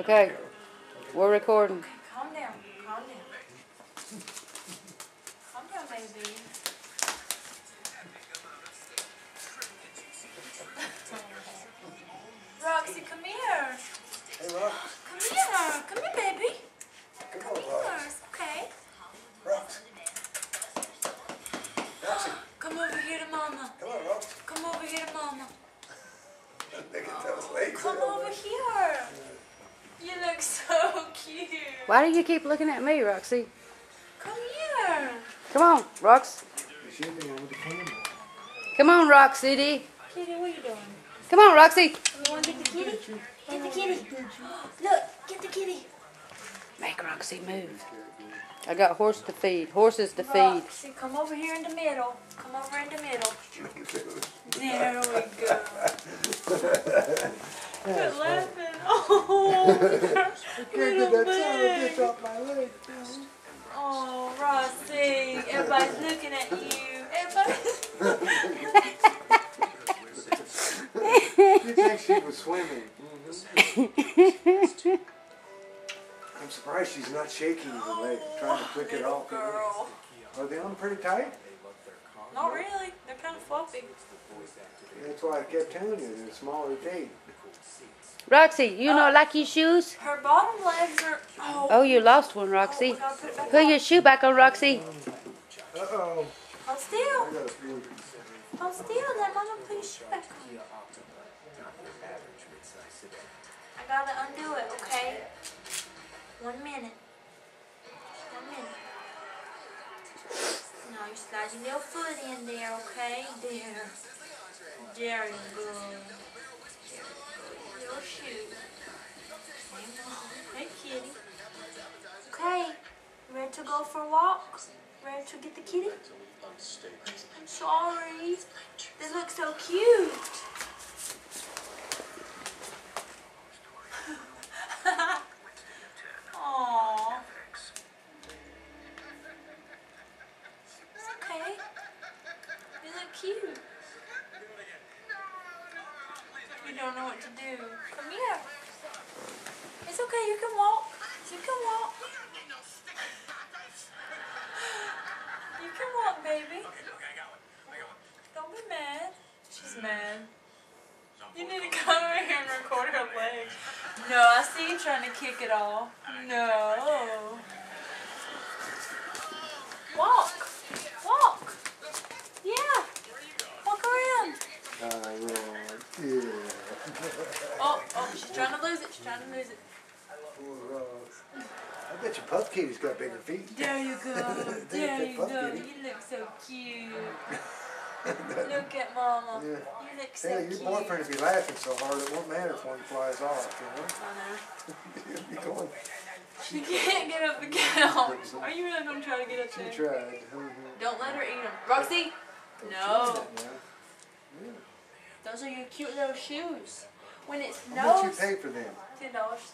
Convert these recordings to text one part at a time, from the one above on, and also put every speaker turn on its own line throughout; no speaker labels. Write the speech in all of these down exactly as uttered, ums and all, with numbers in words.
Okay, we're recording.
Okay, calm down, calm down. Calm down, baby. Roxy, come here.
Hey, Rox.
Come here. Come here, baby.
Come
Come
on,
here.
Rox.
It's okay.
Rox. Roxy.
Come over here to mama.
Come on, Rox.
Come over here to mama.
Look at those legs.
Come over here. You look so cute.
Why do you keep looking at me, Roxy?
Come here.
Come on, Rox.
You should be on with the camera.
Come on, Roxy.
Kitty, what are you doing?
Come on, Roxy.
You want to get the kitty? Get the kitty. Look, get the kitty.
Make Roxy move. I got horse to feed. Horses to feed.
Roxy, come over here in the middle. Come over in the middle. There we go. Quit laughing. Oh, little bit.
off my leg.
Oh, Roxy. Everybody's looking at you. Everybody's
You think she was swimming? Mm-hmm. I'm surprised she's not shaking her leg, trying to flick it off.
girl.
Are they on pretty tight?
Not really. They're kind of fluffy.
That's why I kept telling you, they're smaller tape.
Roxy, you know like your shoes?
Her bottom legs are... Oh,
Oh, you lost one, Roxy.
oh, gotta put it back
Put
on.
your shoe back on, Roxy.
Uh-oh.
Hold still.
I got a few.
Hold still. Let mama put your shoe back on. I gotta undo it, okay? One minute. One minute. Now you slide your little foot in there, okay? There. There you go. There you go. Your shoe. Hey, kitty. Okay. Ready to go for a walk? Ready to get the kitty? I'm sorry. They look so cute. Aww. It's okay. You look cute. You don't know what to do. Come here. It's okay. You can walk. You can walk. You can walk, baby. Don't be mad. She's mad. You need to come over here and record her legs. No, I see you trying to kick it off. No. Walk. Walk. Yeah. Walk around.
Uh, yeah.
Oh, oh, she's trying to lose it. She's trying to lose it.
Poor Rox. I bet your Puff Kitty's got bigger feet.
There you go. There you
Puff
go.
Kitty.
You look so cute. Look at mama.
Yeah.
You look so
Hey, your
cute.
boyfriend will be laughing so hard it won't matter if one flies off,
I know.
you know? He'll be going,
She can't get up the couch. Are you really going to try to get up
she
there?
tried. Mhm.
Don't let her eat them. Roxy?
Don't
No.
try that now. Yeah.
Those are your cute little shoes. When it
How much you
snows,
pay for them?
ten dollars.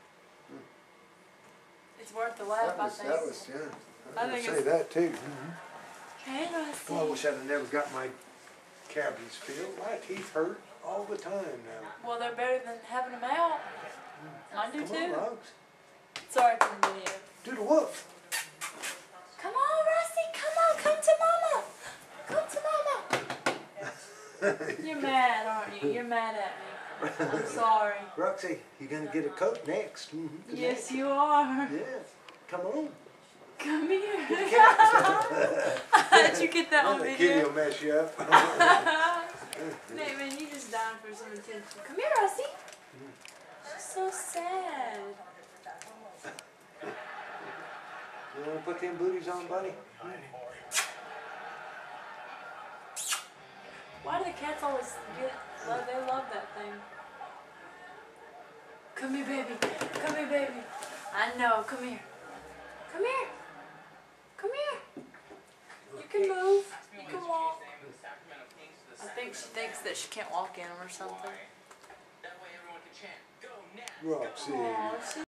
It's worth the laugh,
That was,
I think.
that was, yeah.
I
I was
think
gonna say
it's-
that too.
Hey,
Well, I
Roxy.
wish I'd have never got my cavities filled. My teeth hurt all the time now.
Well, they're better than having them out. Mine do
Come on,
too.
Rox.
Sorry for the video.
Do the woof.
Come on, Roxy. Come on. Come to mama. Come to mama. You're mad, aren't you? You're mad at me. I'm sorry.
Roxy, you gonna get a coat next? Mm-hmm.
Yes, you are.
Yeah. Come on.
Come here.
Cat.
Did you get that on
The kitty
video?
will mess you up.
Nate, man, you just dying for some attention. Come here, Roxy. She's so sad.
You wanna put them booties on, buddy?
Why do the cats always get, love, they love that thing. Come here, baby. Come here, baby. I know. Come here. Come here. Come here. You can move. You can walk. I think she thinks that she can't walk in them or something.
Roxy.
Aw, she